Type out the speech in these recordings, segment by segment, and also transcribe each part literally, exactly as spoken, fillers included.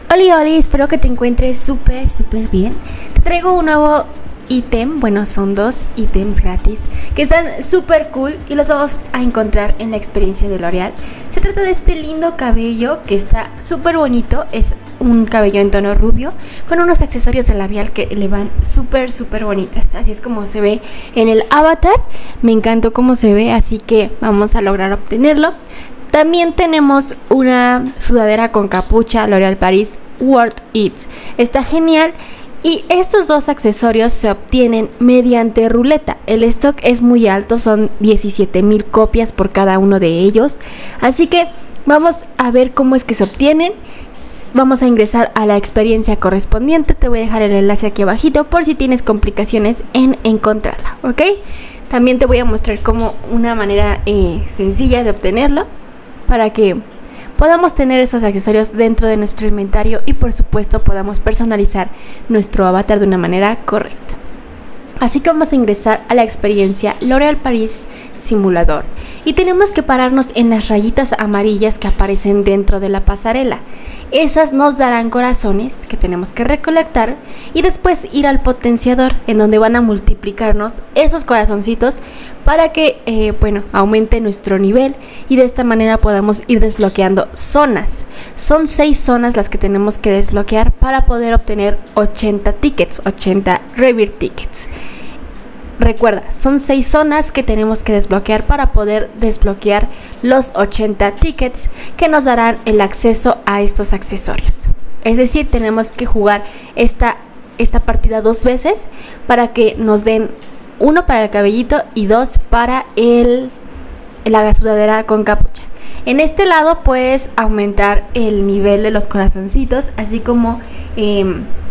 Oli, oli, espero que te encuentres súper, súper bien. Te traigo un nuevo ítem, bueno, son dos ítems gratis que están súper cool y los vamos a encontrar en la experiencia de L'Oreal. Se trata de este lindo cabello que está súper bonito, es un cabello en tono rubio con unos accesorios de labial que le van súper, súper bonitas. Así es como se ve en el avatar, me encantó cómo se ve, así que vamos a lograr obtenerlo. También tenemos una sudadera con capucha L'Oreal Paris Worth It. Está genial. Y estos dos accesorios se obtienen mediante ruleta. El stock es muy alto, son diecisiete mil copias por cada uno de ellos. Así que vamos a ver cómo es que se obtienen. Vamos a ingresar a la experiencia correspondiente. Te voy a dejar el enlace aquí abajito por si tienes complicaciones en encontrarla, ¿ok? También te voy a mostrar como una manera eh, sencilla de obtenerlo, para que podamos tener esos accesorios dentro de nuestro inventario y por supuesto podamos personalizar nuestro avatar de una manera correcta. Así que vamos a ingresar a la experiencia L'Oreal Paris Simulador y tenemos que pararnos en las rayitas amarillas que aparecen dentro de la pasarela. Esas nos darán corazones que tenemos que recolectar y después ir al potenciador, en donde van a multiplicarnos esos corazoncitos para que eh, bueno, aumente nuestro nivel y de esta manera podamos ir desbloqueando zonas. Son seis zonas las que tenemos que desbloquear para poder obtener ochenta tickets, ochenta Rebirth tickets. Recuerda, son seis zonas que tenemos que desbloquear para poder desbloquear los ochenta tickets que nos darán el acceso a estos accesorios. Es decir, tenemos que jugar esta, esta partida dos veces para que nos den uno para el cabellito y dos para el, la sudadera con capucha. En este lado puedes aumentar el nivel de los corazoncitos, así como eh,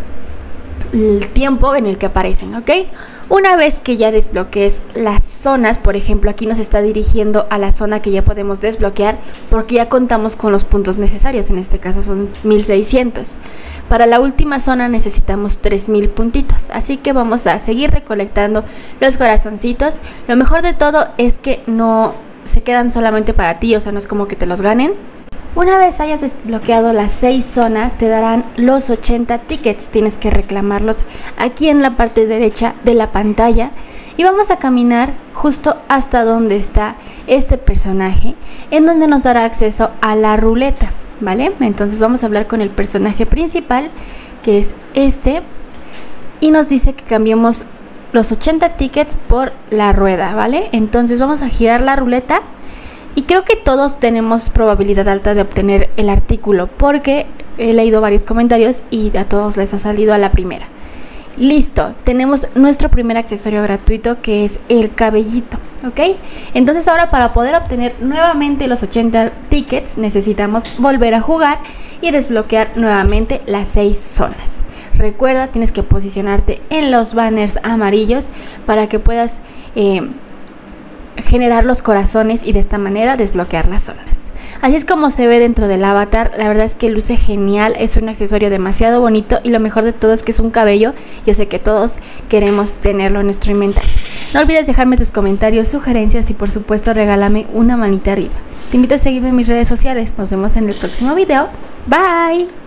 el tiempo en el que aparecen, ¿ok? Una vez que ya desbloquees las zonas, por ejemplo, aquí nos está dirigiendo a la zona que ya podemos desbloquear porque ya contamos con los puntos necesarios, en este caso son mil seiscientos. Para la última zona necesitamos tres mil puntitos, así que vamos a seguir recolectando los corazoncitos. Lo mejor de todo es que no se quedan solamente para ti, o sea, no es como que te los ganen. Una vez hayas desbloqueado las seis zonas, te darán los ochenta tickets. Tienes que reclamarlos aquí en la parte derecha de la pantalla. Y vamos a caminar justo hasta donde está este personaje, en donde nos dará acceso a la ruleta, ¿vale? Entonces vamos a hablar con el personaje principal, que es este. Y nos dice que cambiemos los ochenta tickets por la rueda, ¿vale? Entonces vamos a girar la ruleta. Y creo que todos tenemos probabilidad alta de obtener el artículo porque he leído varios comentarios y a todos les ha salido a la primera. Listo, tenemos nuestro primer accesorio gratuito, que es el cabellito, ¿ok? Entonces ahora, para poder obtener nuevamente los ochenta tickets, necesitamos volver a jugar y desbloquear nuevamente las seis zonas. Recuerda, tienes que posicionarte en los banners amarillos para que puedas Eh, generar los corazones y de esta manera desbloquear las zonas. Así es como se ve dentro del avatar. La verdad es que luce genial, es un accesorio demasiado bonito y lo mejor de todo es que es un cabello. Yo sé que todos queremos tenerlo en nuestro inventario. No olvides dejarme tus comentarios, sugerencias y por supuesto regálame una manita arriba. Te invito a seguirme en mis redes sociales. Nos vemos en el próximo video. Bye.